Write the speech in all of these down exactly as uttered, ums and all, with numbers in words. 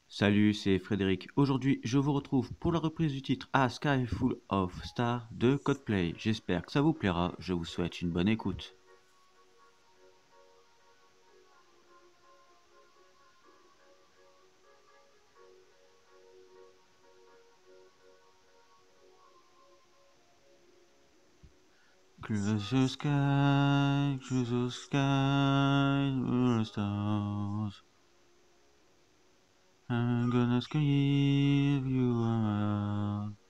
Salut, c'est Frédéric. Aujourd'hui, je vous retrouve pour la reprise du titre A Sky Full of Stars de Coldplay. J'espère que ça vous plaira. Je vous souhaite une bonne écoute. Close your sky, close your sky, full of stars. I'm gonna give you a love.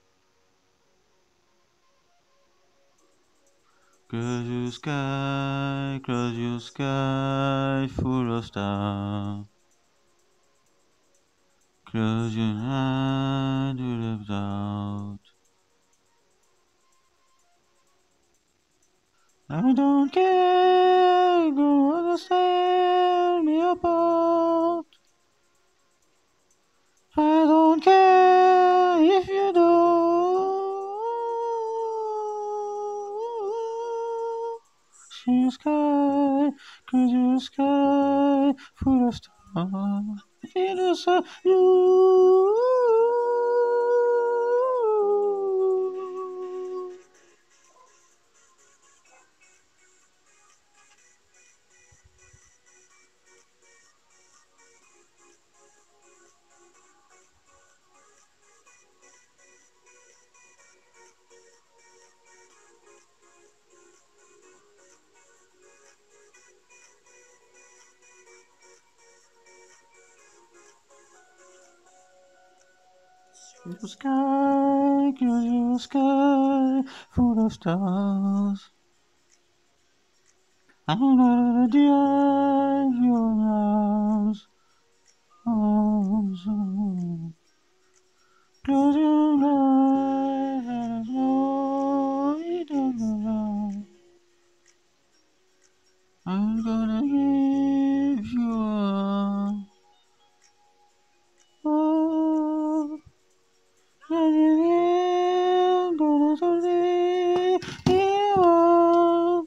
Close your sky, close your sky, full of stars. Close your eyes to look out. I don't care, go understand me apart. I don't care if you do. See your sky, cause your sky full of stars. It is a you. Your sky, cause your sky full of stars. I'm not the eye of your eyes. Oh, so close your eyes, no, you don't know. I'm gonna give you a oh, I'm gonna tell you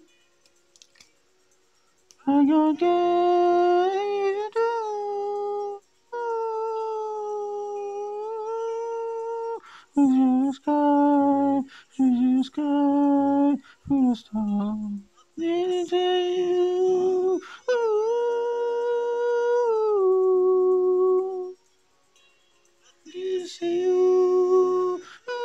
I'm gonna give you the sky, the sky, full of stars. Need to you. Need to see you.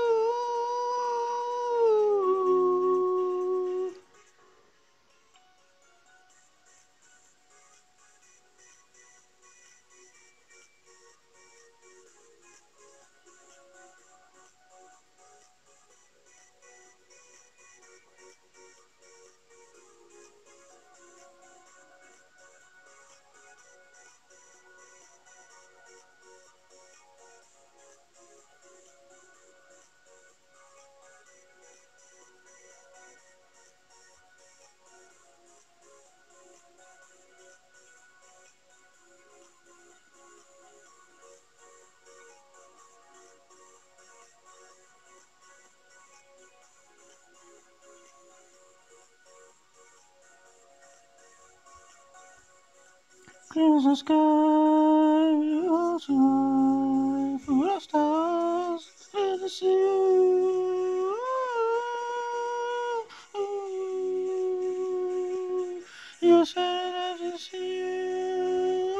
Clear the sky, oh, sky, full of stars, and the sea. You said that you see.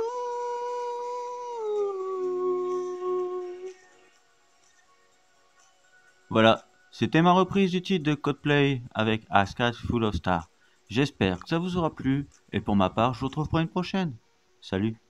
Voilà, c'était ma reprise du titre de Coldplay avec A Sky Full of Stars. J'espère que ça vous aura plu et pour ma part, je vous retrouve pour une prochaine. Salut!